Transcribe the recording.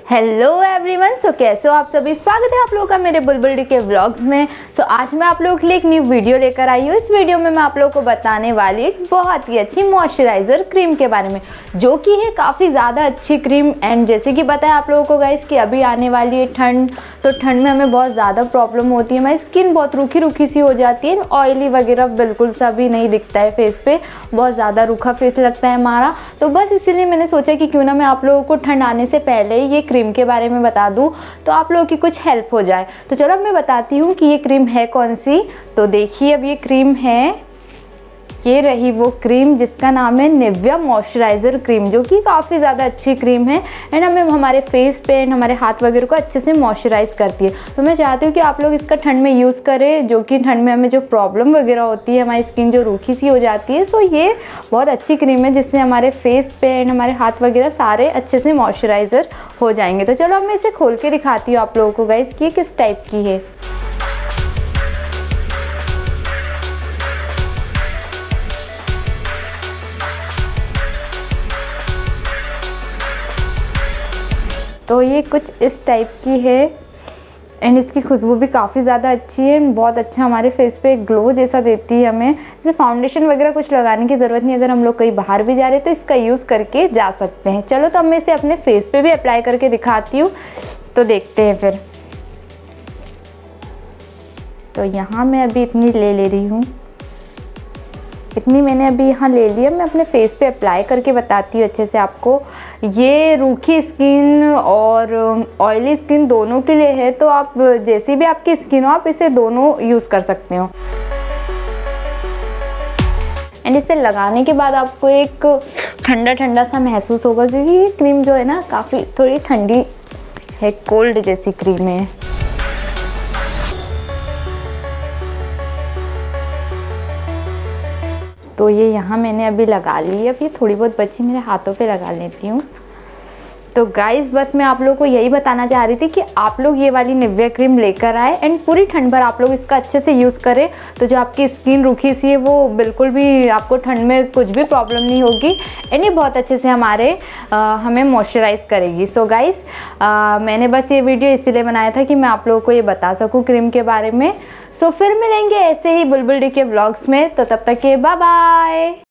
Hello everyone, सो कैसे हो आप सभी। स्वागत है आप लोगों का मेरे बुलबुल डी के व्लॉग्स में। सो आज मैं आप लोगों के लिए एक न्यू वीडियो लेकर आई हूँ। इस वीडियो में मैं आप लोगों को बताने वाली एक बहुत ही अच्छी मॉइस्चराइज़र क्रीम के बारे में, जो कि है काफ़ी ज़्यादा अच्छी क्रीम। एंड जैसे कि बताया आप लोगों को गाइस कि अभी आने वाली है ठंड, तो ठंड में हमें बहुत ज़्यादा प्रॉब्लम होती है, हमारी स्किन बहुत रूखी रूखी सी हो जाती है, ऑयली वगैरह बिल्कुल सा भी नहीं दिखता है फेस पे, बहुत ज़्यादा रूखा फेस लगता है हमारा। तो बस इसीलिए मैंने सोचा कि क्यों ना मैं आप लोगों को ठंड आने से पहले ये क्रीम के बारे में बता दूं, तो आप लोगों की कुछ हेल्प हो जाए। तो चलो अब मैं बताती हूँ कि ये क्रीम है कौन सी। तो देखिए, अब ये क्रीम है, ये रही वो क्रीम जिसका नाम है निविया मॉइस्चराइज़र क्रीम, जो कि काफ़ी ज़्यादा अच्छी क्रीम है एंड हमें हमारे फेस पे एंड हमारे हाथ वगैरह को अच्छे से मॉइस्चराइज़ करती है। तो मैं चाहती हूँ कि आप लोग इसका ठंड में यूज़ करें, जो कि ठंड में हमें जो प्रॉब्लम वगैरह होती है, हमारी स्किन जो रूखी सी हो जाती है। सो ये बहुत अच्छी क्रीम है जिससे हमारे फेस पे एंड हमारे हाथ वगैरह सारे अच्छे से मॉइस्चराइज़र हो जाएंगे। तो चलो अब मैं इसे खोल के दिखाती हूँ आप लोगों को गाइस कि ये किस टाइप की है। तो ये कुछ इस टाइप की है एंड इसकी खुशबू भी काफ़ी ज़्यादा अच्छी है एंड बहुत अच्छा हमारे फेस पे ग्लो जैसा देती है हमें। जैसे फाउंडेशन वगैरह कुछ लगाने की ज़रूरत नहीं, अगर हम लोग कहीं बाहर भी जा रहे हैं तो इसका यूज़ करके जा सकते हैं। चलो तो अब मैं इसे अपने फेस पे भी अप्लाई करके दिखाती हूँ, तो देखते हैं फिर। तो यहाँ मैं अभी इतनी ले रही हूँ, इतनी मैंने अभी यहाँ ले लिया। मैं अपने फेस पे अप्लाई करके बताती हूँ अच्छे से आपको। ये रूखी स्किन और ऑयली स्किन दोनों के लिए है, तो आप जैसी भी आपकी स्किन हो आप इसे दोनों यूज़ कर सकते हो। एंड इसे लगाने के बाद आपको एक ठंडा ठंडा सा महसूस होगा, क्योंकि ये क्रीम जो है ना काफ़ी थोड़ी ठंडी है, कोल्ड जैसी क्रीम है। तो ये यहाँ मैंने अभी लगा ली है, अब ये थोड़ी बहुत बची मेरे हाथों पे लगा लेती हूँ। तो गाइस बस मैं आप लोगों को यही बताना चाह रही थी कि आप लोग ये वाली निविया क्रीम लेकर आए एंड पूरी ठंड भर आप लोग इसका अच्छे से यूज़ करें, तो जो आपकी स्किन रूखी सी है वो बिल्कुल भी आपको ठंड में कुछ भी प्रॉब्लम नहीं होगी एंड ये बहुत अच्छे से हमें मॉइस्चराइज़ करेगी। सो गाइस मैंने बस ये वीडियो इसीलिए बनाया था कि मैं आप लोगों को ये बता सकूँ क्रीम के बारे में। सो फिर मिलेंगे ऐसे ही बुलबुल डी के व्लॉग्स में, तो तब तक के बाय बाय।